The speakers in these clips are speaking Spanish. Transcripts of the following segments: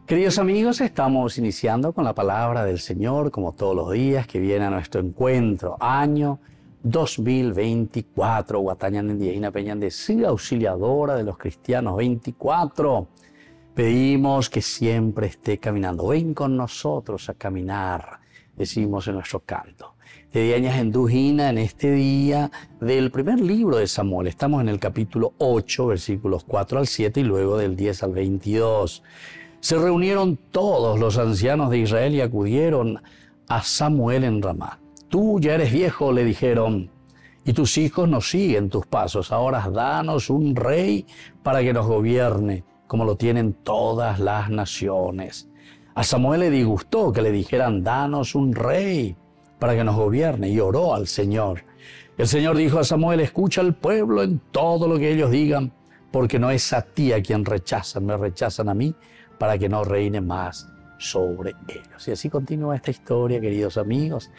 Queridos amigos, estamos iniciando con la palabra del Señor, como todos los días que viene a nuestro encuentro. Año 2024, Guatañan en Diejina Peñan de Siga, auxiliadora de los cristianos 24. Pedimos que siempre esté caminando. Ven con nosotros a caminar, decimos en nuestro canto. De Diañas en Dujina, en este día del primer libro de Samuel. Estamos en el capítulo 8, versículos 4 al 7 y luego del 10 al 22. Se reunieron todos los ancianos de Israel y acudieron a Samuel en Ramá. Tú ya eres viejo, le dijeron, y tus hijos no siguen tus pasos. Ahora danos un rey para que nos gobierne, como lo tienen todas las naciones. A Samuel le disgustó que le dijeran, danos un rey para que nos gobierne, y oró al Señor. El Señor dijo a Samuel, escucha al pueblo en todo lo que ellos digan, porque no es a ti a quien rechazan, me rechazan a mí, para que no reine más sobre ellos. Y así continúa esta historia, queridos amigos.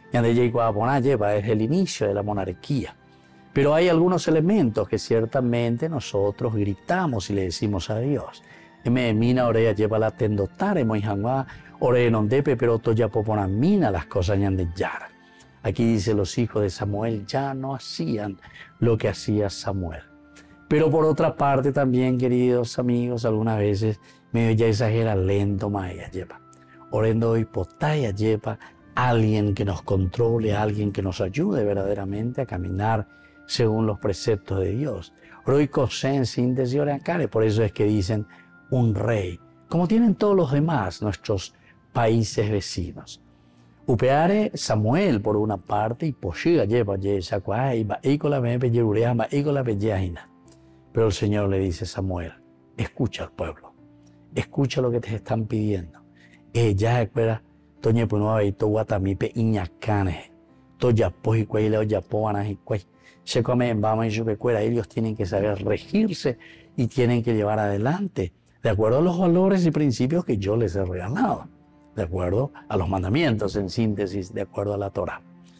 Es el inicio de la monarquía. Pero hay algunos elementos que ciertamente nosotros gritamos y le decimos a Dios. Mina orea lleva la tendotare, moijangua, ore nondepe, pero toya poponamina las cosas de yara. Aquí dice los hijos de Samuel ya no hacían lo que hacía Samuel. Pero por otra parte también, queridos amigos, algunas veces medio ya exagera lento maella lleva. Orendo y potaya lleva alguien que nos controle, alguien que nos ayude verdaderamente a caminar según los preceptos de Dios. Roy cosen síntesis oreacare, por eso es que dicen un rey, como tienen todos los demás nuestros países vecinos. Upeare Samuel por una parte y poshiga lleva yesa cuaiba y con la mepe yerureama y con la pelleajina. Pero el Señor le dice a Samuel, escucha al pueblo, escucha lo que te están pidiendo. Ya espera, toñe punuaba y to guatamipe iñacane, toya poji cuele o yapoanas y cuay. Se come en bama y yupecuera, ellos tienen que saber regirse y tienen que llevar adelante, de acuerdo a los valores y principios que yo les he regalado, de acuerdo a los mandamientos, en síntesis, de acuerdo a la Torah.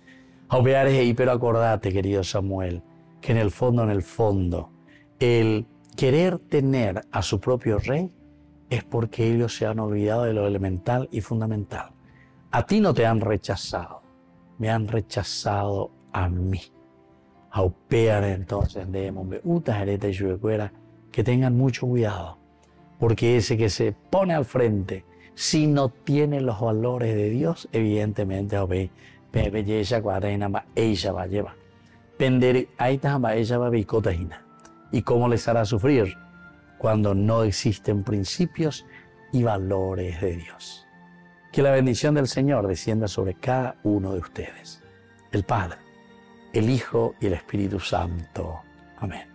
Pero acordate, querido Samuel, que en el fondo, el querer tener a su propio rey es porque ellos se han olvidado de lo elemental y fundamental. A ti no te han rechazado, me han rechazado a mí. Aupear entonces de Mombe Uta Jereta y Yuecuera, que tengan mucho cuidado, porque ese que se pone al frente, si no tiene los valores de Dios, evidentemente, belleza cuarena ma ella va a llevar. Pender ahí tamba ella va bicotajina. ¿Y cómo les hará sufrir? Cuando no existen principios y valores de Dios. Que la bendición del Señor descienda sobre cada uno de ustedes. El Padre, el Hijo y el Espíritu Santo. Amén.